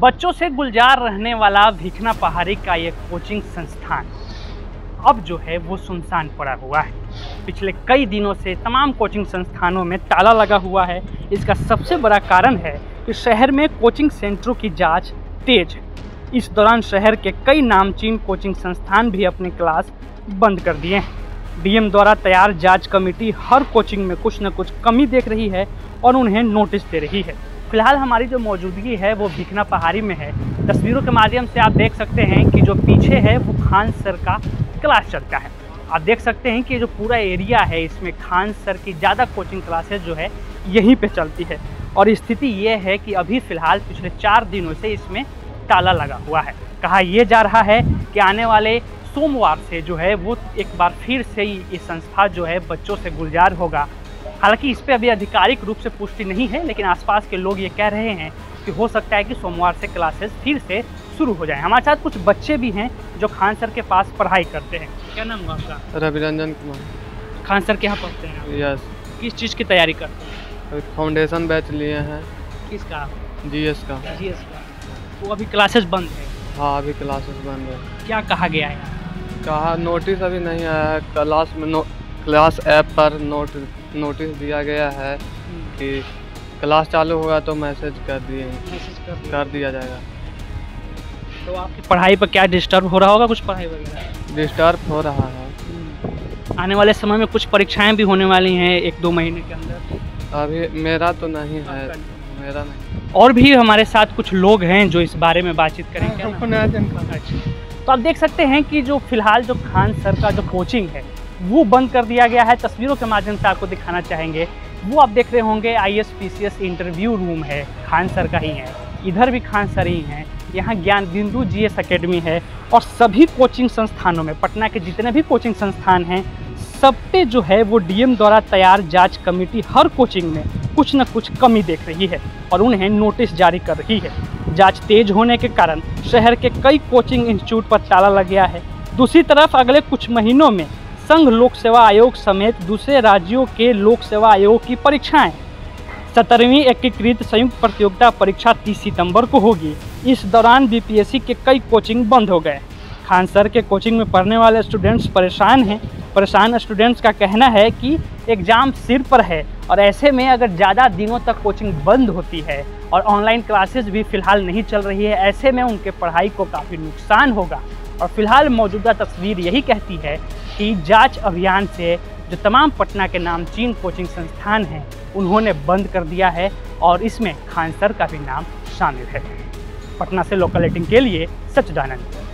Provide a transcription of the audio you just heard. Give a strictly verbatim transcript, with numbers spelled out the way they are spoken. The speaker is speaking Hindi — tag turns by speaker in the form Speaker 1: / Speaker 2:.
Speaker 1: बच्चों से गुलजार रहने वाला भिखना पहाड़ी का ये कोचिंग संस्थान अब जो है वो सुनसान पड़ा हुआ है। पिछले कई दिनों से तमाम कोचिंग संस्थानों में ताला लगा हुआ है। इसका सबसे बड़ा कारण है कि शहर में कोचिंग सेंटरों की जांच तेज है। इस दौरान शहर के कई नामचीन कोचिंग संस्थान भी अपने क्लास बंद कर दिए हैं। डीएम द्वारा तैयार जांच कमेटी हर कोचिंग में कुछ न कुछ कमी देख रही है और उन्हें नोटिस दे रही है। फिलहाल हमारी जो मौजूदगी है वो भिखना पहाड़ी में है। तस्वीरों के माध्यम से आप देख सकते हैं कि जो पीछे है वो खान सर का क्लास चलता है। आप देख सकते हैं कि जो पूरा एरिया है इसमें खान सर की ज़्यादा कोचिंग क्लासेस जो है यहीं पे चलती है। और स्थिति ये है कि अभी फ़िलहाल पिछले चार दिनों से इसमें ताला लगा हुआ है। कहा यह जा रहा है कि आने वाले सोमवार से जो है वो एक बार फिर से ये संस्था जो है बच्चों से गुलजार होगा। हालांकि इस पर अभी आधिकारिक रूप से पुष्टि नहीं है, लेकिन आसपास के लोग ये कह रहे हैं कि हो सकता है कि सोमवार से क्लासेस फिर से शुरू हो जाएं। हमारे साथ कुछ बच्चे भी हैं जो खान सर के पास पढ़ाई करते हैं। क्या नाम है आपका?
Speaker 2: रविरंजन कुमार।
Speaker 1: खान सर के यहाँ पढ़ते हैं?
Speaker 2: यस।
Speaker 1: किस चीज़ की तैयारी करते हैं?
Speaker 2: फाउंडेशन बैच लिए हैं।
Speaker 1: किसका?
Speaker 2: जीएस का।
Speaker 1: जीएस का। तो अभी क्लासेस बंद है?
Speaker 2: हाँ, अभी क्लासेस बंद है।
Speaker 1: क्या कहा गया है?
Speaker 2: कहा नोटिस अभी नहीं आया है। क्लास में नो क्लास ऐप पर नोट नोटिस दिया गया है कि क्लास चालू होगा तो मैसेज कर दिए
Speaker 1: मैसेज कर,
Speaker 2: कर दिया जाएगा।
Speaker 1: तो आपकी पढ़ाई पर क्या डिस्टर्ब हो रहा होगा? कुछ पढ़ाई वगैरह
Speaker 2: डिस्टर्ब हो रहा है।
Speaker 1: आने वाले समय में कुछ परीक्षाएं भी होने वाली हैं एक दो महीने के अंदर।
Speaker 2: अभी मेरा तो नहीं है। मेरा नहीं।
Speaker 1: और भी हमारे साथ कुछ लोग हैं जो इस बारे में बातचीत करेंगे। तो आप देख सकते हैं कि जो फिलहाल जो खान सर का जो कोचिंग है वो बंद कर दिया गया है। तस्वीरों के माध्यम से आपको दिखाना चाहेंगे। वो आप देख रहे होंगे I S P C S interview room है, खान सर का ही है। इधर भी खान सर ही हैं। यहाँ ज्ञान बिंदु जी एस अकेडमी है। और सभी कोचिंग संस्थानों में, पटना के जितने भी कोचिंग संस्थान हैं सब पे जो है वो डीएम द्वारा तैयार जांच कमेटी हर कोचिंग में कुछ न कुछ कमी देख रही है और उन्हें नोटिस जारी कर रही है। जांच तेज होने के कारण शहर के कई कोचिंग इंस्टीट्यूट पर ताला लग गया है। दूसरी तरफ अगले कुछ महीनों में संघ लोक सेवा आयोग समेत दूसरे राज्यों के लोक सेवा आयोग की परीक्षाएं सत्रहवीं एकीकृत संयुक्त प्रतियोगिता परीक्षा तीस सितंबर को होगी। इस दौरान बीपीएससी के कई कोचिंग बंद हो गए। खान सर के कोचिंग में पढ़ने वाले स्टूडेंट्स परेशान हैं। परेशान स्टूडेंट्स का कहना है कि एग्ज़ाम सिर पर है और ऐसे में अगर ज़्यादा दिनों तक कोचिंग बंद होती है और ऑनलाइन क्लासेस भी फ़िलहाल नहीं चल रही है, ऐसे में उनके पढ़ाई को काफ़ी नुकसान होगा। और फिलहाल मौजूदा तस्वीर यही कहती है कि जांच अभियान से जो तमाम पटना के नामचीन कोचिंग संस्थान हैं उन्होंने बंद कर दिया है और इसमें खान सर का भी नाम शामिल है। पटना से लोकल एटीन के लिए सच्चिदानंद।